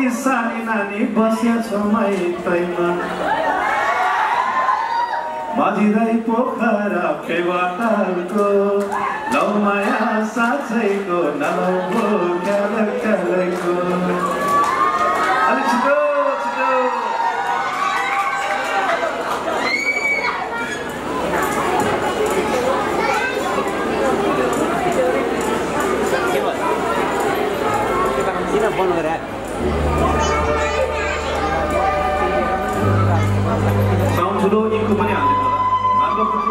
अघि सानी नानी बस्या छ मैतैमा मझिरै पोखरा फेवातालको लौ माया साँच्चैको नलौ ख्याल ख्यालैको अलि छिटो छिटो बन्द गरे साउन्ड ठुलो इको पनि हाल्नु होला राम्रो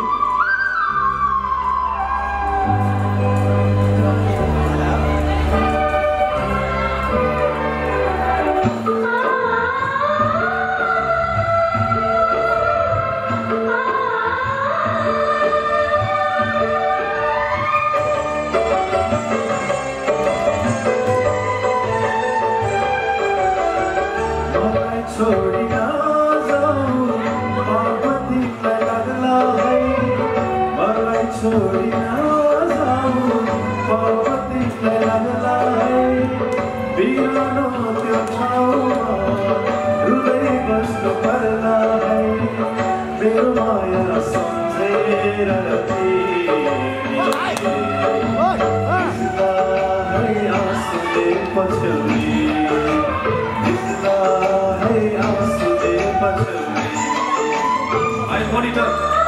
छोडी नजाऊ पार्वतीलाई लाग्ला है मलाई छोडी नजाऊ पार्वतीलाई लाग्ला है बिरानो त्यो ठाउँमा रुँदै बस्नु पर्ला है मेरो माया सम्झेर आँसुले पछ्याउने I monitor.